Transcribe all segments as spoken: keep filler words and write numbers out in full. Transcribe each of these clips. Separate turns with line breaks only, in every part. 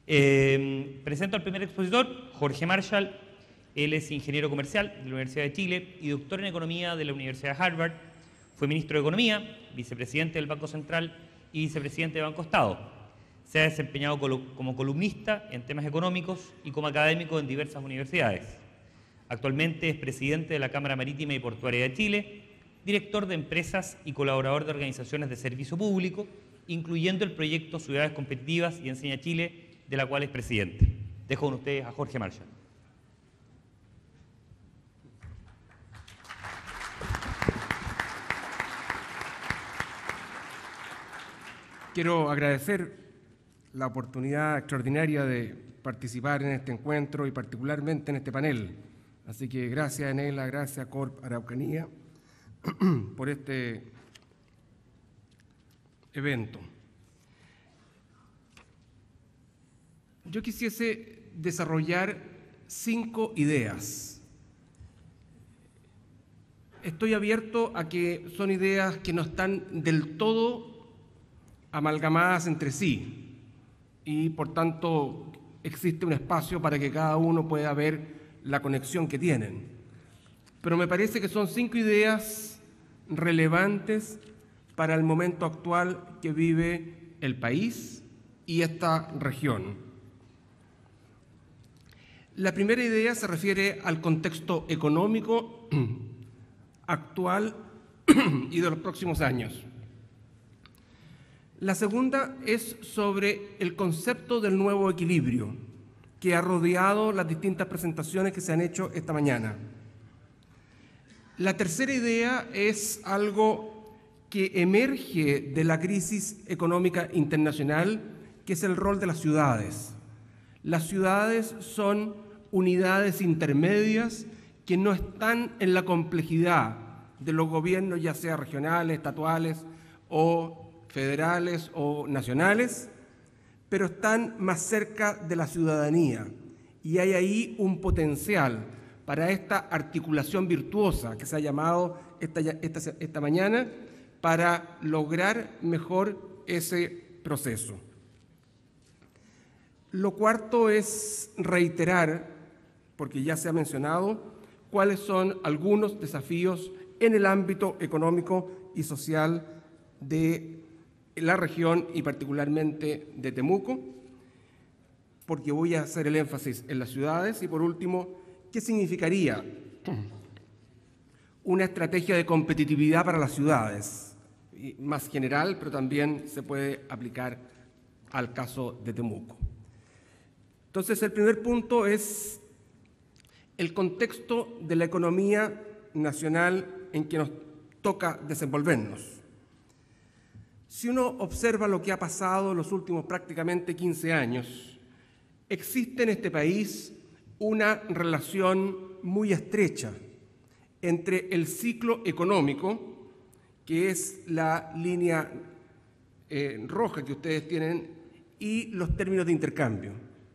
Eh, presento al primer expositor, Jorge Marshall. Él es ingeniero comercial de la Universidad de Chile y doctor en economía de la Universidad de Harvard. Fue ministro de Economía, vicepresidente del Banco Central y vicepresidente de Banco Estado. Se ha desempeñado como columnista en temas económicos y como académico en diversas universidades. Actualmente es presidente de la Cámara Marítima y Portuaria de Chile, director de empresas y colaborador de organizaciones de servicio público, incluyendo el proyecto Ciudades Competitivas y Enseña Chile, de la cual es presidente. Dejo con ustedes a Jorge Marshall.
Quiero agradecer la oportunidad extraordinaria de participar en este encuentro y particularmente en este panel. Así que gracias, Enela, gracias, Corp Araucanía, por este evento. Yo quisiese desarrollar cinco ideas. Estoy abierto a que son ideas que no están del todo amalgamadas entre sí y, por tanto, existe un espacio para que cada uno pueda ver la conexión que tienen. Pero me parece que son cinco ideas relevantes para el momento actual que vive el país y esta región. La primera idea se refiere al contexto económico actual y de los próximos años. La segunda es sobre el concepto del nuevo equilibrio que ha rodeado las distintas presentaciones que se han hecho esta mañana. La tercera idea es algo que emerge de la crisis económica internacional, que es el rol de las ciudades. Las ciudades son unidades intermedias que no están en la complejidad de los gobiernos, ya sea regionales, estatuales o federales o nacionales, pero están más cerca de la ciudadanía y hay ahí un potencial para esta articulación virtuosa que se ha llamado esta, esta, esta mañana para lograr mejor ese proceso. Lo cuarto es reiterar, porque ya se ha mencionado, cuáles son algunos desafíos en el ámbito económico y social de la región y particularmente de Temuco, porque voy a hacer el énfasis en las ciudades. Y por último, ¿qué significaría una estrategia de competitividad para las ciudades? Y más general, pero también se puede aplicar al caso de Temuco. Entonces, el primer punto es el contexto de la economía nacional en que nos toca desenvolvernos. Si uno observa lo que ha pasado en los últimos prácticamente quince años, existe en este país una relación muy estrecha entre el ciclo económico, que es la línea eh, roja que ustedes tienen, y los términos de intercambio.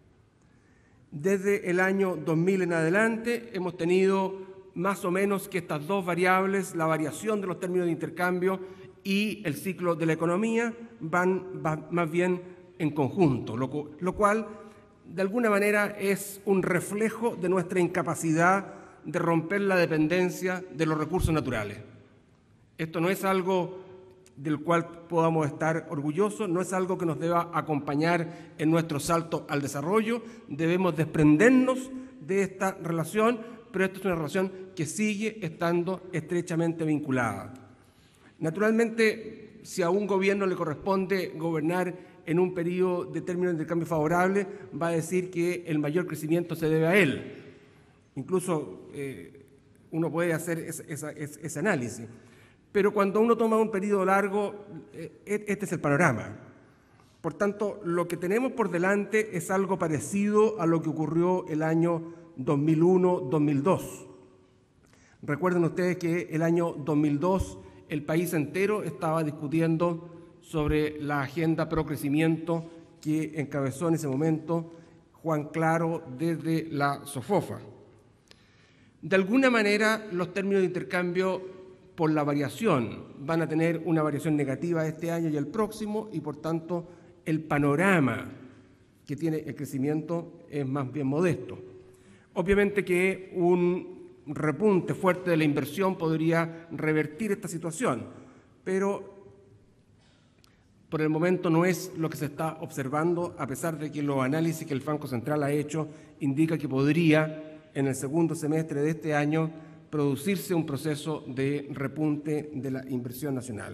Desde el año dos mil en adelante hemos tenido más o menos que estas dos variables, la variación de los términos de intercambio y el ciclo de la economía, van, van más bien en conjunto, lo, lo cual de alguna manera es un reflejo de nuestra incapacidad de romper la dependencia de los recursos naturales. Esto no es algo del cual podamos estar orgullosos, no es algo que nos deba acompañar en nuestro salto al desarrollo. Debemos desprendernos de esta relación, pero esta es una relación que sigue estando estrechamente vinculada. Naturalmente, si a un gobierno le corresponde gobernar en un periodo de términos de intercambio favorable, va a decir que el mayor crecimiento se debe a él. Incluso eh, uno puede hacer esa, esa, ese análisis. Pero cuando uno toma un periodo largo, eh, este es el panorama. Por tanto, lo que tenemos por delante es algo parecido a lo que ocurrió el año dos mil uno dos mil dos. Recuerden ustedes que el año dos mil dos el país entero estaba discutiendo sobre la agenda pro crecimiento que encabezó en ese momento Juan Claro desde la SOFOFA. De alguna manera, los términos de intercambio por la variación van a tener una variación negativa este año y el próximo, y por tanto el panorama que tiene el crecimiento es más bien modesto. Obviamente que un repunte fuerte de la inversión podría revertir esta situación, pero por el momento no es lo que se está observando, a pesar de que los análisis que el Banco Central ha hecho indica que podría, en el segundo semestre de este año, producirse un proceso de repunte de la inversión nacional.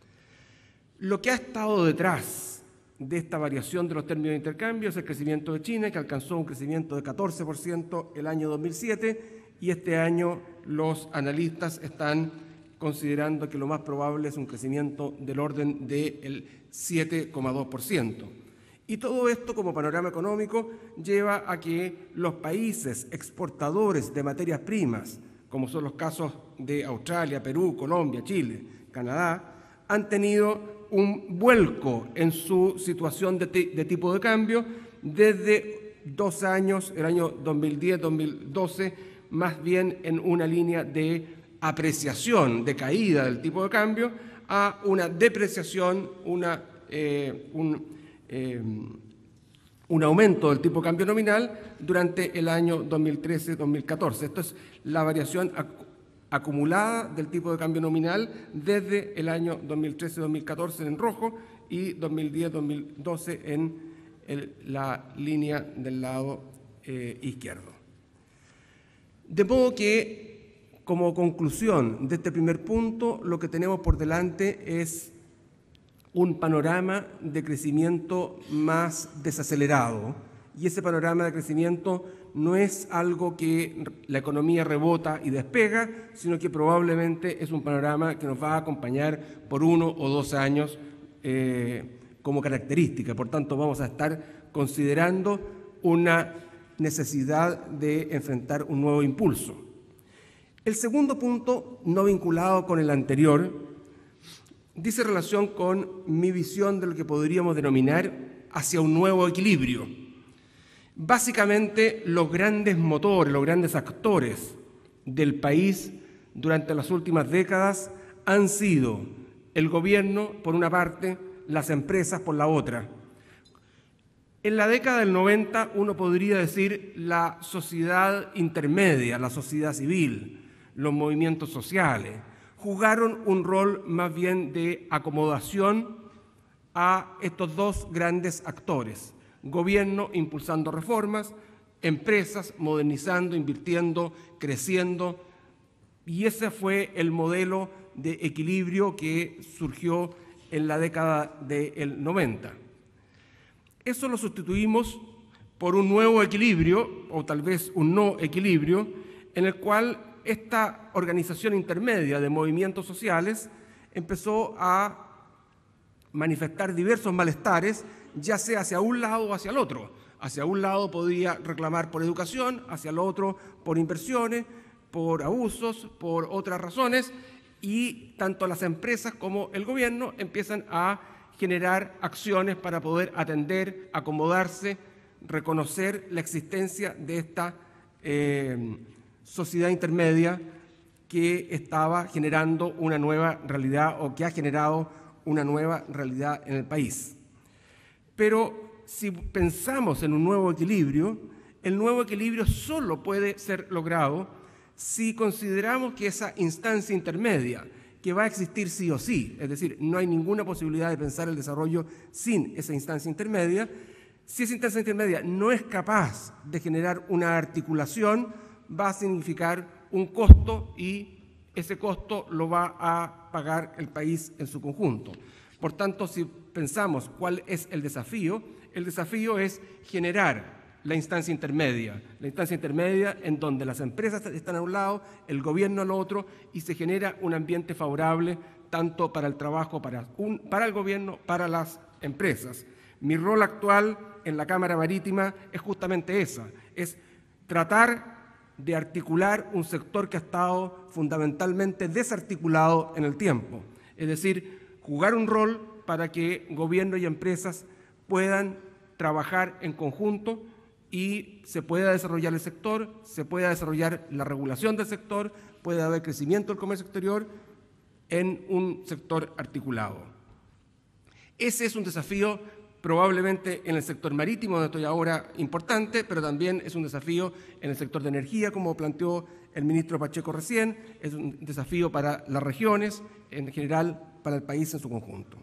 Lo que ha estado detrás de esta variación de los términos de intercambio es el crecimiento de China, que alcanzó un crecimiento de catorce por ciento el año dos mil siete, y este año los analistas están considerando que lo más probable es un crecimiento del orden del siete coma dos por ciento. Y todo esto, como panorama económico, lleva a que los países exportadores de materias primas, como son los casos de Australia, Perú, Colombia, Chile, Canadá, han tenido un vuelco en su situación de, de tipo de cambio desde dos años, el año dos mil diez dos mil doce, más bien en una línea de apreciación, de caída del tipo de cambio, a una depreciación, una, eh, un, eh, un aumento del tipo de cambio nominal durante el año dos mil trece dos mil catorce. Esto es la variación ac acumulada del tipo de cambio nominal desde el año dos mil trece dos mil catorce en rojo y dos mil diez dos mil doce en el, la línea del lado eh, izquierdo. De modo que, como conclusión de este primer punto, lo que tenemos por delante es un panorama de crecimiento más desacelerado. Y ese panorama de crecimiento no es algo que la economía rebota y despega, sino que probablemente es un panorama que nos va a acompañar por uno o dos años eh, como característica. Por tanto, vamos a estar considerando una necesidad de enfrentar un nuevo impulso. El segundo punto, no vinculado con el anterior, dice relación con mi visión de lo que podríamos denominar hacia un nuevo equilibrio. Básicamente, los grandes motores, los grandes actores del país durante las últimas décadas han sido el gobierno, por una parte, las empresas, por la otra. En la década del noventa, uno podría decir la sociedad intermedia, la sociedad civil, los movimientos sociales, jugaron un rol más bien de acomodación a estos dos grandes actores. Gobierno impulsando reformas, empresas modernizando, invirtiendo, creciendo, y ese fue el modelo de equilibrio que surgió en la década del noventa. Eso lo sustituimos por un nuevo equilibrio, o tal vez un no equilibrio, en el cual esta organización intermedia de movimientos sociales empezó a manifestar diversos malestares, ya sea hacia un lado o hacia el otro. Hacia un lado podía reclamar por educación, hacia el otro por inversiones, por abusos, por otras razones, y tanto las empresas como el gobierno empiezan a generar acciones para poder atender, acomodarse, reconocer la existencia de esta eh, sociedad intermedia que estaba generando una nueva realidad o que ha generado una nueva realidad en el país. Pero si pensamos en un nuevo equilibrio, el nuevo equilibrio solo puede ser logrado si consideramos que esa instancia intermedia, que va a existir sí o sí, es decir, no hay ninguna posibilidad de pensar el desarrollo sin esa instancia intermedia, si esa instancia intermedia no es capaz de generar una articulación, va a significar un costo y ese costo lo va a pagar el país en su conjunto. Por tanto, si pensamos cuál es el desafío, el desafío es generar la instancia intermedia, la instancia intermedia en donde las empresas están a un lado, el gobierno al otro, y se genera un ambiente favorable tanto para el trabajo, para, un, para el gobierno, para las empresas. Mi rol actual en la Cámara Marítima es justamente esa, es tratar de articular un sector que ha estado fundamentalmente desarticulado en el tiempo, es decir, jugar un rol para que gobierno y empresas puedan trabajar en conjunto y se pueda desarrollar el sector, se pueda desarrollar la regulación del sector, puede haber crecimiento del comercio exterior en un sector articulado. Ese es un desafío probablemente en el sector marítimo, donde estoy ahora, importante, pero también es un desafío en el sector de energía, como planteó el ministro Pacheco recién, es un desafío para las regiones, en general para el país en su conjunto.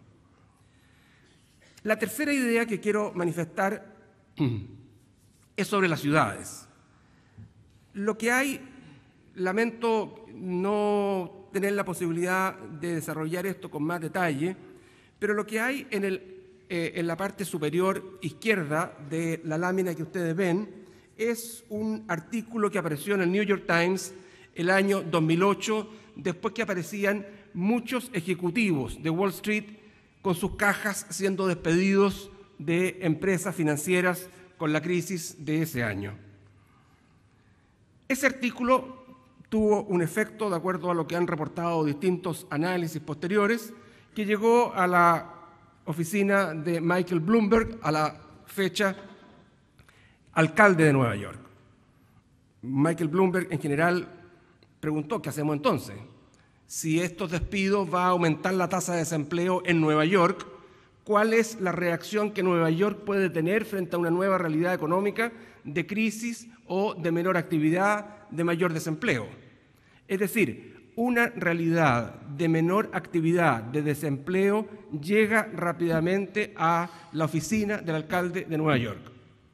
La tercera idea que quiero manifestar es sobre las ciudades. Lo que hay, lamento no tener la posibilidad de desarrollar esto con más detalle, pero lo que hay en, el, eh, en la parte superior izquierda de la lámina que ustedes ven es un artículo que apareció en el New York Times el año dos mil ocho, después que aparecían muchos ejecutivos de Wall Street con sus cajas siendo despedidos de empresas financieras con la crisis de ese año. Ese artículo tuvo un efecto, de acuerdo a lo que han reportado distintos análisis posteriores, que llegó a la oficina de Michael Bloomberg, a la fecha alcalde de Nueva York. Michael Bloomberg, en general, preguntó, ¿qué hacemos entonces? Si estos despidos va a aumentar la tasa de desempleo en Nueva York, ¿cuál es la reacción que Nueva York puede tener frente a una nueva realidad económica de crisis o de menor actividad, de mayor desempleo? Es decir, una realidad de menor actividad, de desempleo, llega rápidamente a la oficina del alcalde de Nueva York.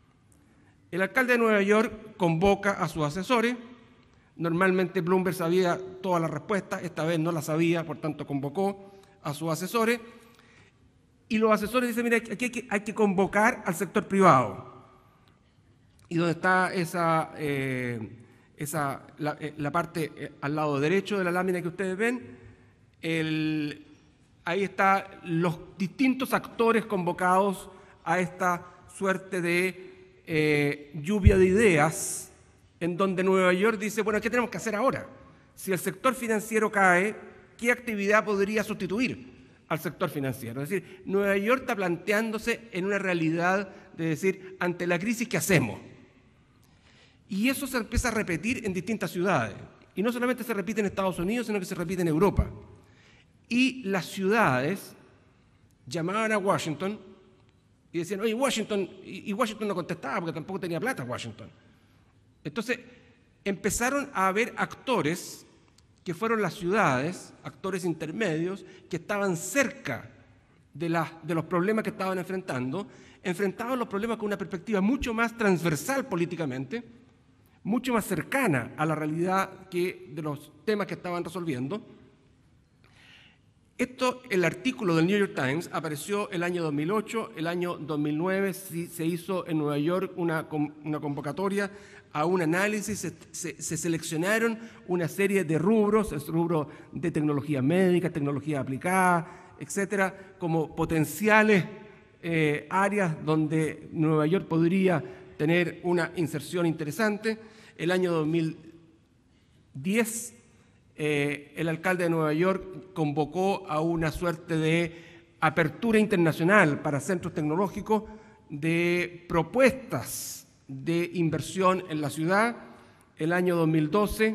El alcalde de Nueva York convoca a sus asesores. Normalmente Bloomberg sabía todas las respuestas, esta vez no las sabía, por tanto convocó a sus asesores. Y los asesores dicen, mira, aquí hay que, hay que convocar al sector privado. Y donde está esa, eh, esa la, eh, la parte eh, al lado derecho de la lámina que ustedes ven, el, ahí están los distintos actores convocados a esta suerte de eh, lluvia de ideas, en donde Nueva York dice, bueno, ¿qué tenemos que hacer ahora? Si el sector financiero cae, ¿qué actividad podría sustituir al sector financiero? Es decir, Nueva York está planteándose en una realidad de decir, ante la crisis, ¿qué hacemos? Y eso se empieza a repetir en distintas ciudades. Y no solamente se repite en Estados Unidos, sino que se repite en Europa. Y las ciudades llamaban a Washington y decían, oye, Washington, y Washington no contestaba porque tampoco tenía plata Washington. Entonces, empezaron a haber actores que fueron las ciudades, actores intermedios, que estaban cerca de, la, de los problemas que estaban enfrentando, enfrentaban los problemas con una perspectiva mucho más transversal políticamente, mucho más cercana a la realidad que de los temas que estaban resolviendo. Esto, el artículo del New York Times apareció el año dos mil ocho, el año dos mil nueve se hizo en Nueva York una, una convocatoria a un análisis, se, se, se seleccionaron una serie de rubros, el rubro de tecnología médica, tecnología aplicada, etcétera, como potenciales eh, áreas donde Nueva York podría tener una inserción interesante. El año dos mil diez, eh, el alcalde de Nueva York convocó a una suerte de apertura internacional para centros tecnológicos de propuestas de inversión en la ciudad. El año dos mil doce,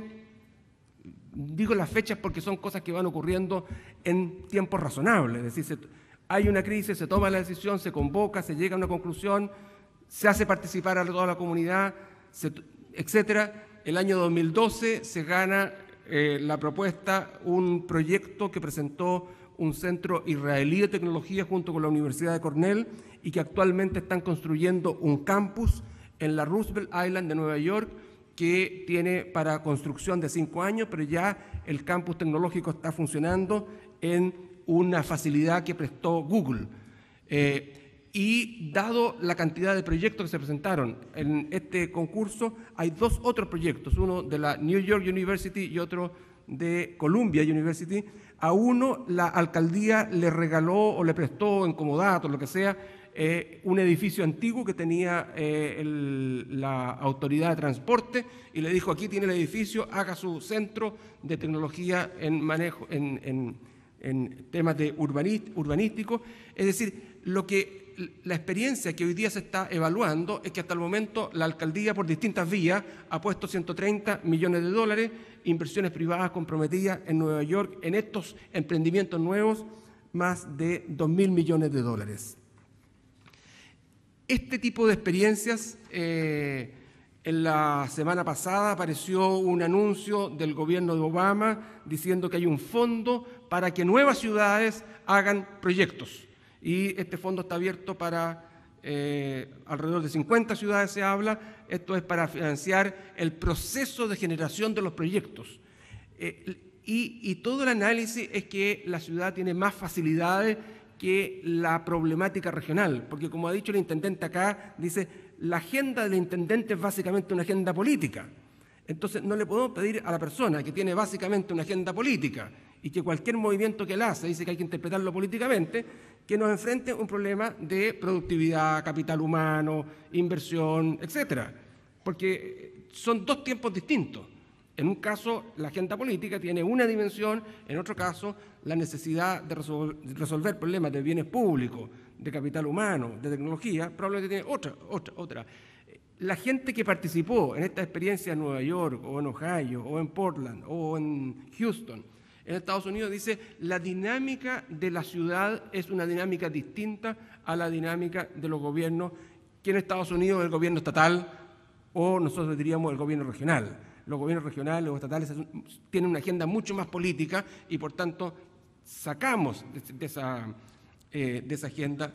digo las fechas porque son cosas que van ocurriendo en tiempos razonables, es decir, se, hay una crisis, se toma la decisión, se convoca, se llega a una conclusión, se hace participar a toda la comunidad, se, etcétera. El año dos mil doce se gana eh, la propuesta, un proyecto que presentó un centro israelí de tecnología junto con la Universidad de Cornell y que actualmente están construyendo un campus en la Roosevelt Island de Nueva York, que tiene para construcción de cinco años, pero ya el campus tecnológico está funcionando en una facilidad que prestó Google. Eh, y dado la cantidad de proyectos que se presentaron en este concurso, hay dos otros proyectos, uno de la New York University y otro de Columbia University. A uno la alcaldía le regaló o le prestó en comodato, lo que sea, Eh, un edificio antiguo que tenía eh, el, la autoridad de transporte y le dijo, aquí tiene el edificio, haga su centro de tecnología en, manejo, en, en, en temas de urbanist, urbanísticos. Es decir, lo que, la experiencia que hoy día se está evaluando es que hasta el momento la alcaldía por distintas vías ha puesto ciento treinta millones de dólares, inversiones privadas comprometidas en Nueva York en estos emprendimientos nuevos, más de dos mil millones de dólares. Este tipo de experiencias, eh, en la semana pasada apareció un anuncio del gobierno de Obama diciendo que hay un fondo para que nuevas ciudades hagan proyectos. Y este fondo está abierto para eh, alrededor de cincuenta ciudades, se habla. Esto es para financiar el proceso de generación de los proyectos. Eh, y, y todo el análisis es que la ciudad tiene más facilidades que la problemática regional, porque como ha dicho el intendente acá, dice, la agenda del intendente es básicamente una agenda política. Entonces no le podemos pedir a la persona que tiene básicamente una agenda política y que cualquier movimiento que él hace dice que hay que interpretarlo políticamente, que nos enfrente a un problema de productividad, capital humano, inversión, etcétera, porque son dos tiempos distintos. En un caso, la agenda política tiene una dimensión, en otro caso, la necesidad de resol- resolver problemas de bienes públicos, de capital humano, de tecnología, probablemente tiene otra, otra, otra. La gente que participó en esta experiencia en Nueva York, o en Ohio, o en Portland, o en Houston, en Estados Unidos, dice, la dinámica de la ciudad es una dinámica distinta a la dinámica de los gobiernos, que en Estados Unidos es el gobierno estatal, o nosotros diríamos el gobierno regional. Los gobiernos regionales o estatales tienen una agenda mucho más política y, por tanto, sacamos de, de, esa, eh, de esa agenda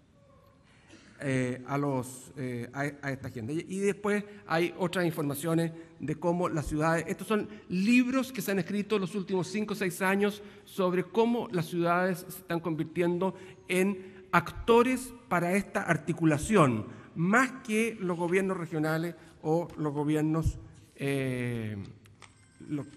eh, a, los, eh, a, a esta agenda. Y, y después hay otras informaciones de cómo las ciudades... Estos son libros que se han escrito en los últimos cinco o seis años sobre cómo las ciudades se están convirtiendo en actores para esta articulación, más que los gobiernos regionales o los gobiernos... Eh, los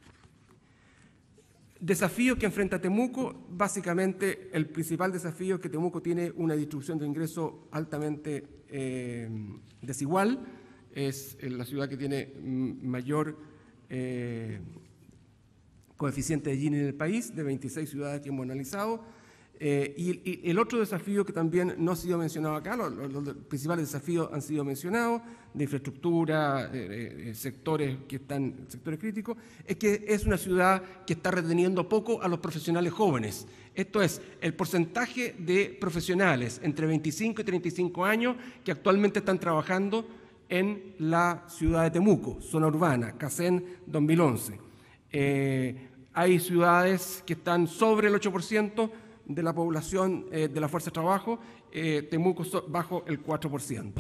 desafíos que enfrenta Temuco, básicamente el principal desafío es que Temuco tiene una distribución de ingresos altamente eh, desigual, es la ciudad que tiene mayor eh, coeficiente de Gini en el país, de veintiséis ciudades que hemos analizado. Eh, y, y el otro desafío que también no ha sido mencionado acá, los, los, los principales desafíos han sido mencionados, de infraestructura, eh, eh, sectores que están, sectores críticos, es que es una ciudad que está reteniendo poco a los profesionales jóvenes. Esto es, el porcentaje de profesionales entre veinticinco y treinta y cinco años que actualmente están trabajando en la ciudad de Temuco, zona urbana, Casén dos mil once. Eh, hay ciudades que están sobre el ocho por ciento de la población eh, de la fuerza de trabajo, eh, Temuco so, bajo el cuatro por ciento.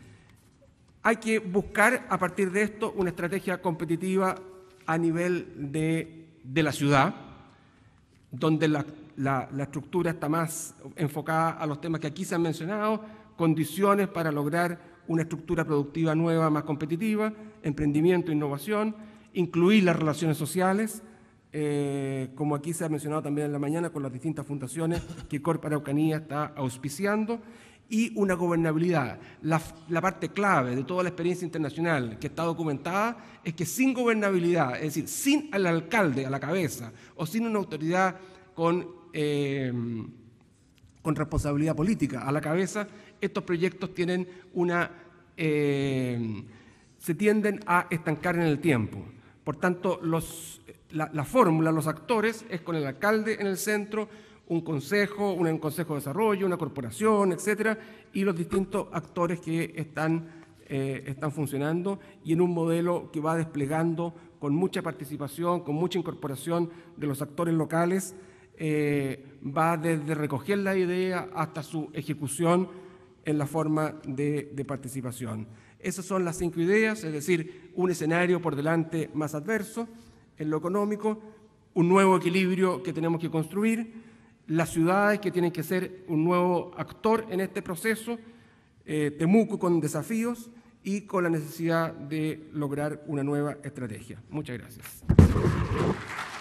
Hay que buscar a partir de esto una estrategia competitiva a nivel de, de la ciudad, donde la, la, la estructura está más enfocada a los temas que aquí se han mencionado, condiciones para lograr una estructura productiva nueva, más competitiva, emprendimiento, innovación, incluir las relaciones sociales, Eh, como aquí se ha mencionado también en la mañana con las distintas fundaciones que Corp Araucanía está auspiciando, y una gobernabilidad. La, la parte clave de toda la experiencia internacional que está documentada es que sin gobernabilidad, es decir, sin el alcalde a la cabeza o sin una autoridad con, eh, con responsabilidad política a la cabeza, estos proyectos tienen una, eh, se tienden a estancar en el tiempo. Por tanto, los, la, la fórmula, los actores, es con el alcalde en el centro, un consejo, un consejo de desarrollo, una corporación, etcétera, y los distintos actores que están, eh, están funcionando, y en un modelo que va desplegando con mucha participación, con mucha incorporación de los actores locales, eh, va desde recoger la idea hasta su ejecución en la forma de, de participación. Esas son las cinco ideas, es decir, un escenario por delante más adverso en lo económico, un nuevo equilibrio que tenemos que construir, las ciudades que tienen que ser un nuevo actor en este proceso, eh, Temuco con desafíos y con la necesidad de lograr una nueva estrategia. Muchas gracias.